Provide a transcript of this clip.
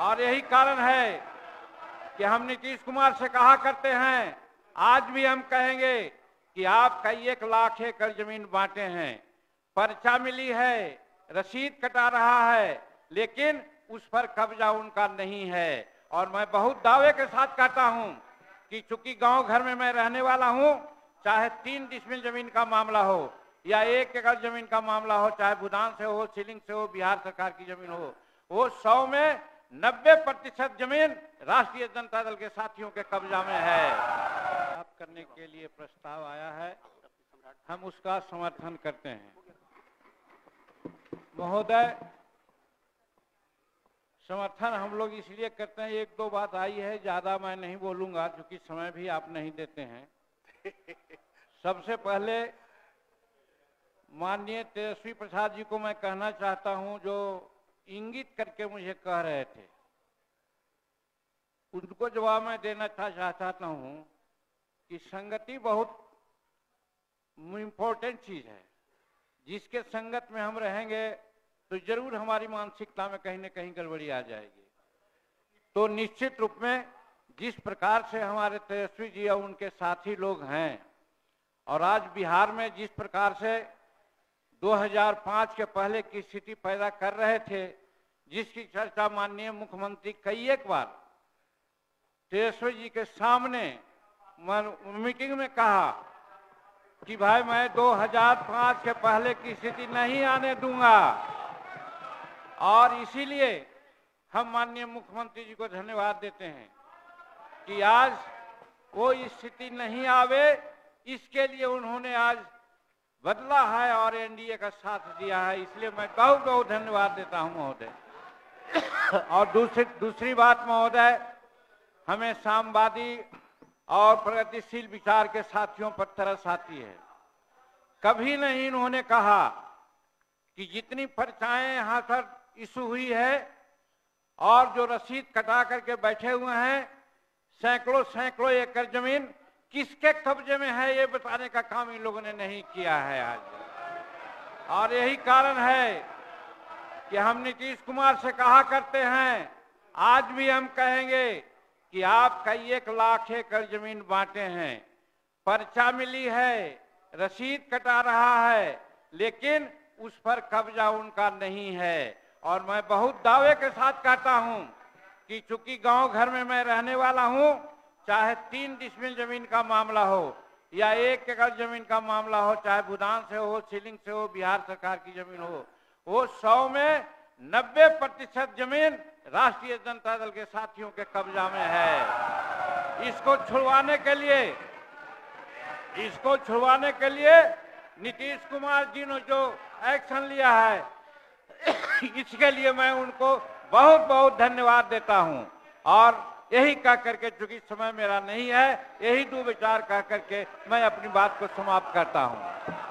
और यही कारण है कि हम नीतीश कुमार से कहा करते हैं, आज भी हम कहेंगे कि आप कई 1 लाख एकड़ जमीन बांटे हैं, पर्चा मिली है, रसीद कटा रहा है, लेकिन उस पर कब्जा उनका नहीं है। और मैं बहुत दावे के साथ कहता हूं कि चूंकि गांव घर में मैं रहने वाला हूं, चाहे 3 डिसमिल जमीन का मामला हो या 1 एकड़ जमीन का मामला हो, चाहे भूटान से हो, सीलिंग से हो, बिहार सरकार की जमीन हो, वो 100 में 90% जमीन राष्ट्रीय जनता दल के साथियों के कब्जा में है। प्राप्त करने के लिए प्रस्ताव आया है, हम उसका समर्थन करते हैं। महोदय, समर्थन हम लोग इसलिए करते हैं, 1-2 बात आई है, ज्यादा मैं नहीं बोलूंगा क्योंकि समय भी आप नहीं देते हैं। सबसे पहले माननीय तेजस्वी प्रसाद जी को मैं कहना चाहता हूं, जो इंगित करके मुझे कह रहे थे, उनको जवाब मैं देना चाहता हूं कि संगति बहुत इम्पोर्टेंट चीज है। जिसके संगत में हम रहेंगे तो जरूर हमारी मानसिकता में कहीं न कहीं गड़बड़ी आ जाएगी। तो निश्चित रूप में जिस प्रकार से हमारे तेजस्वी जी और उनके साथी लोग हैं, और आज बिहार में जिस प्रकार से 2005 के पहले की स्थिति पैदा कर रहे थे, जिसकी चर्चा माननीय मुख्यमंत्री कई 1 बार तेजस्वी जी के सामने मीटिंग में कहा कि भाई मैं 2005 के पहले की स्थिति नहीं आने दूंगा, और इसीलिए हम माननीय मुख्यमंत्री जी को धन्यवाद देते हैं कि आज वो स्थिति नहीं आवे, इसके लिए उन्होंने आज बदला है और एनडीए का साथ दिया है। इसलिए मैं बहुत बहुत धन्यवाद देता हूं महोदय। और दूसरी बात महोदय, हमें साम्यवादी और प्रगतिशील विचार के साथियों पर तरस आती है। कभी नहीं इन्होंने कहा कि जितनी पर्चाएं यहां पर इशू हुई है और जो रसीद कटा करके बैठे हुए हैं, सैकड़ों एकड़ जमीन किसके कब्जे में है, ये बताने का काम इन लोगों ने नहीं किया है आज। और यही कारण है कि हम नीतीश कुमार से कहा करते हैं, आज भी हम कहेंगे कि आप कई 1 लाख एकड़ जमीन बांटे हैं, पर्चा मिली है, रसीद कटा रहा है, लेकिन उस पर कब्जा उनका नहीं है। और मैं बहुत दावे के साथ कहता हूं कि चूंकि गांव घर में मैं रहने वाला हूं, चाहे 3 डिसमिल जमीन का मामला हो या 1 एकड़ जमीन का मामला हो, चाहे भूटान से हो, सीलिंग से हो, बिहार सरकार की जमीन हो, वो 100 में 90% जमीन राष्ट्रीय जनता दल के साथियों के कब्जा में है। इसको छुड़वाने के लिए नीतीश कुमार जी ने जो एक्शन लिया है, इसके लिए मैं उनको बहुत बहुत धन्यवाद देता हूं। और यही कह करके, चूंकि समय मेरा नहीं है, यही 2 विचार कह करके मैं अपनी बात को समाप्त करता हूं।